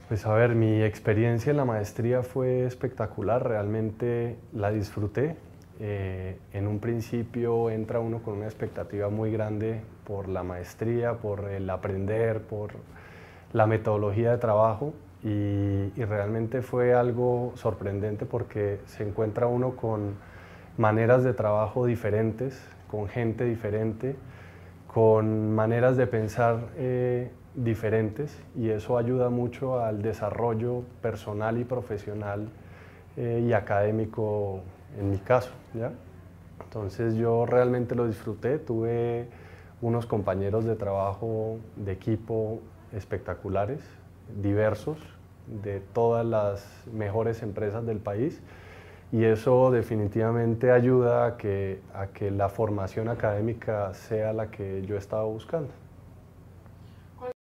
Pues a ver, mi experiencia en la maestría fue espectacular, realmente la disfruté. En un principio entra uno con una expectativa muy grande por la maestría, por el aprender, por la metodología de trabajo y realmente fue algo sorprendente porque se encuentra uno con maneras de trabajo diferentes, con gente diferente, con maneras de pensar diferentes y eso ayuda mucho al desarrollo personal y profesional y académico en mi caso, ¿ya? Entonces yo realmente lo disfruté, tuve unos compañeros de trabajo, de equipo espectaculares, diversos, de todas las mejores empresas del país y eso definitivamente ayuda a que la formación académica sea la que yo estaba buscando.